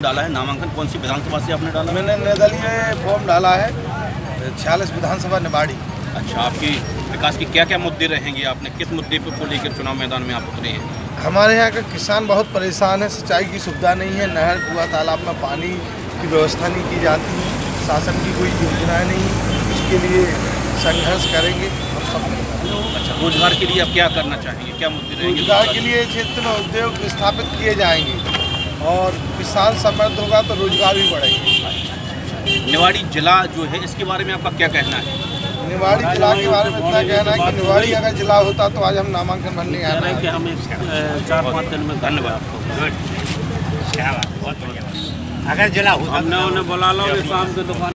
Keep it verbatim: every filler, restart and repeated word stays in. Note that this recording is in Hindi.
डाला है नामांकन, कौन सी विधानसभा से आपने डाला? मैंने निर्दलीय फॉर्म डाला है छियालीस विधानसभा निवाड़ी। अच्छा, आपकी विकास की क्या क्या मुद्दे रहेंगे? आपने किस मुद्दे को लेकर चुनाव मैदान में आप उतरे हैं? हमारे यहाँ का किसान बहुत परेशान है, सिंचाई की सुविधा नहीं है, नहर कुआं तालाब में पानी की व्यवस्था नहीं की जाती है, शासन की कोई योजनाएं नहीं, उसके लिए संघर्ष करेंगे हम सब। अच्छा, रोजगार के लिए आप क्या करना चाहेंगे, क्या मुद्दे रहेंगे? रोजगार के लिए क्षेत्र में उद्योग स्थापित किए जाएंगे और किसान समृद्ध होगा तो रोजगार भी बढ़ेगा। निवाड़ी जिला जो है इसके बारे में आपका क्या कहना है? निवाड़ी जिला के बारे में इतना कहना है कि निवाड़ी अगर जिला होता तो आज हम नामांकन भरने आए हैं कि हम चार पाँच दिन में। धन्यवाद आपको। क्या बात, बहुत बढ़िया। अगर जिला होता हमने उन्हें बुला लो शाम के दुकान